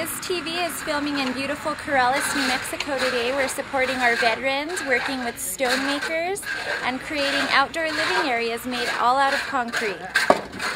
News TV is filming in beautiful Corrales, New Mexico today. We're supporting our veterans, working with Stonemakers, and creating outdoor living areas made all out of concrete.